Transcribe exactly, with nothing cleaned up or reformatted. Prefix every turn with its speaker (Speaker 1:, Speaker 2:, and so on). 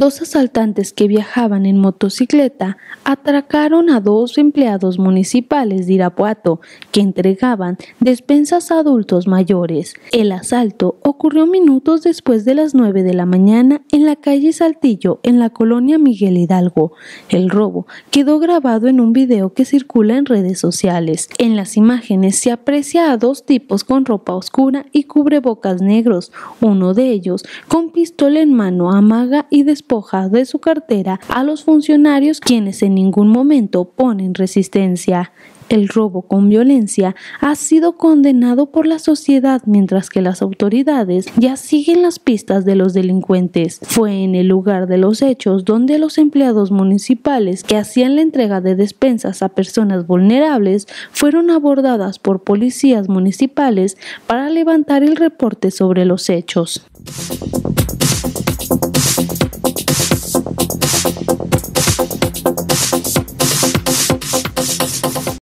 Speaker 1: Dos asaltantes que viajaban en motocicleta atracaron a dos empleados municipales de Irapuato que entregaban despensas a adultos mayores. El asalto ocurrió minutos después de las nueve de la mañana en la calle Saltillo, en la colonia Miguel Hidalgo. El robo quedó grabado en un video que circula en redes sociales. En las imágenes se aprecia a dos tipos con ropa oscura y cubrebocas negros. Uno de ellos, con pistola en mano, amaga y después despoja de su cartera a los funcionarios, quienes en ningún momento ponen resistencia. El robo con violencia ha sido condenado por la sociedad, mientras que las autoridades ya siguen las pistas de los delincuentes. Fue en el lugar de los hechos donde los empleados municipales que hacían la entrega de despensas a personas vulnerables fueron abordadas por policías municipales para levantar el reporte sobre los hechos.